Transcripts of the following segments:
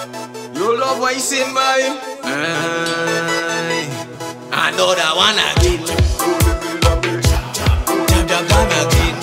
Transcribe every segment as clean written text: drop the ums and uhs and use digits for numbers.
You love what you sing, boy. Another one again. Jab jab jab again.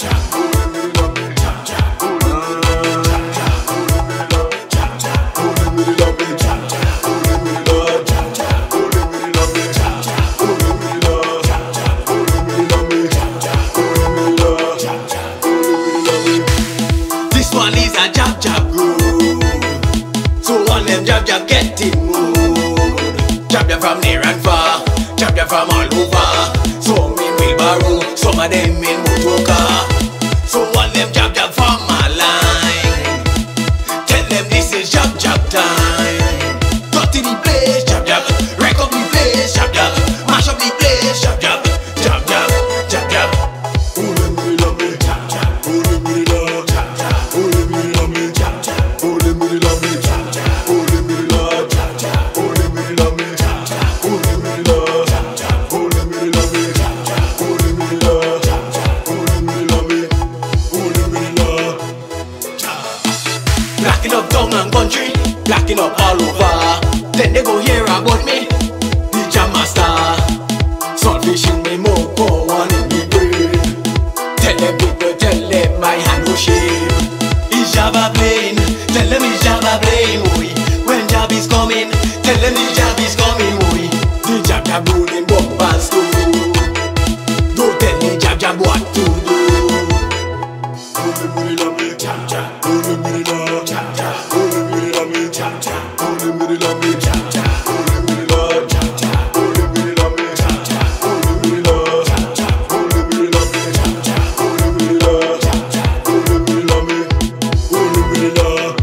This one is a jab jab groove. So all them jab jab get in mood. Jab jab from near and far, jab jab from all over. Some in wheelbarrow, some of them in motorcar. So all them jab jab from my line. Tell them this is jab jab time. Cut to the place, jab jab. Wreck up the place, jab jab. Mash up the place, jab jab. Jab jab, jab jab. Oh, them really love me, jab jab. Oh, them really love, jab jab. Oh, them really love me, jab jab. Oh, them really love me, jab jab. Oh, them really love, jab jab. Oh, them really love me, jab jab. Oh, them really love, jab jab. Oh, them really love me, jab jab. Oh, them really love, jab jab. Oh, them really love me. Oh, them really love, jab. Blacking up town and country, blacking up all over. Then they go hear about me, the jam master. Saltfish in me mouth, pour one in me brain. Tell them people, tell them my hand no shame. It's Jabba playing, tell them it's Jabba playing, boy. When Jab is coming, tell them the Jab is coming, boy. The Jab Jab rolling bumpers too. Don't tell the Jab Jab what to do. Oh, them really love me, Jab Jab. Oh, them really love, Jab Jab. Oh, them really love me, Jab Jab. Oh, them really love me, Jab Jab. Oh, them really love, Jab Jab. Oh, them really love me, Jab Jab. Oh, them really love, Jab Jab. Oh, them really love me, Jab Jab. Oh, them really love, Jab Jab. Oh, them really love me. Oh, them really love,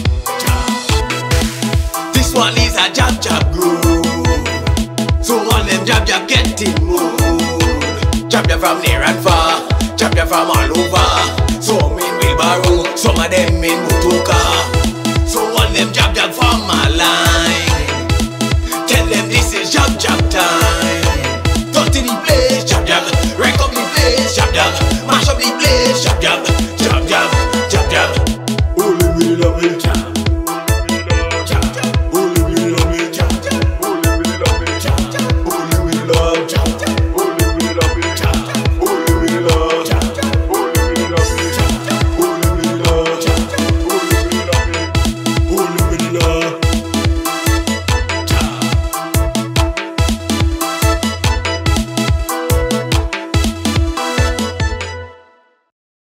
Jab. This one is a Jab Jab groove. So all them Jab Jab get in mood. Jab Jab from near and far, Jab Jab from all over. Some in wheelbarrow, some of them in motorcar.